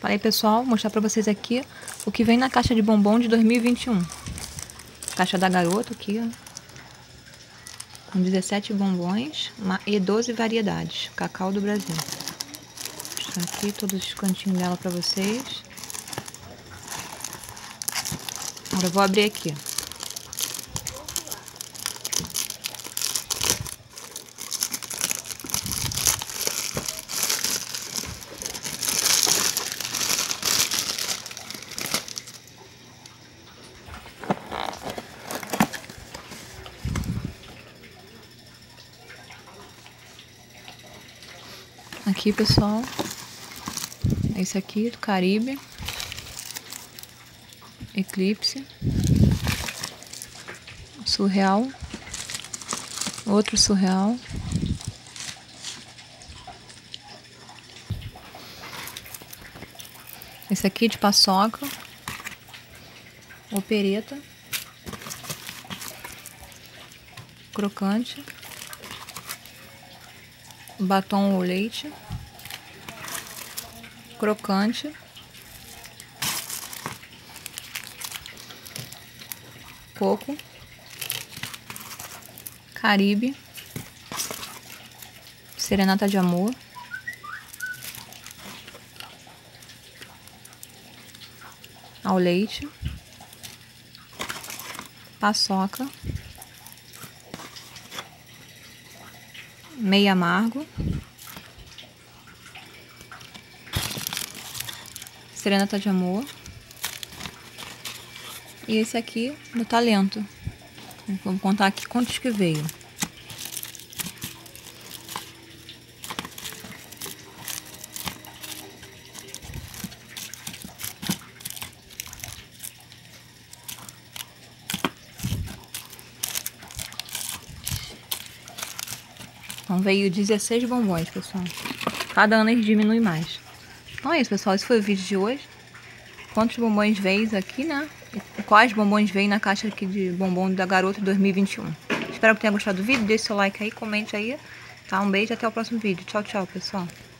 Para aí, pessoal, vou mostrar pra vocês aqui o que vem na caixa de bombom de 2021. Caixa da Garoto aqui, ó. Com 17 bombons e 12 variedades. Cacau do Brasil. Vou mostrar aqui todos os cantinhos dela pra vocês. Agora eu vou abrir aqui. Aqui, pessoal, esse aqui do Caribe, Eclipse, Surreal, outro Surreal, esse aqui de paçoca, Opereta, Crocante, Batom ou leite, Crocante, Coco, Caribe, Serenata de Amor, ao leite, paçoca, meio amargo, Serenata de Amor e esse aqui do Talento. Vamos contar aqui quantos que veio. Então veio 16 bombons, pessoal. Cada ano eles diminuem mais. Então é isso, pessoal. Esse foi o vídeo de hoje. Quantos bombons veio aqui, né? E quais bombons veio na caixa aqui de bombom da Garoto 2021. Espero que tenha gostado do vídeo. Deixe seu like aí, comente aí. Tá? Um beijo e até o próximo vídeo. Tchau, tchau, pessoal.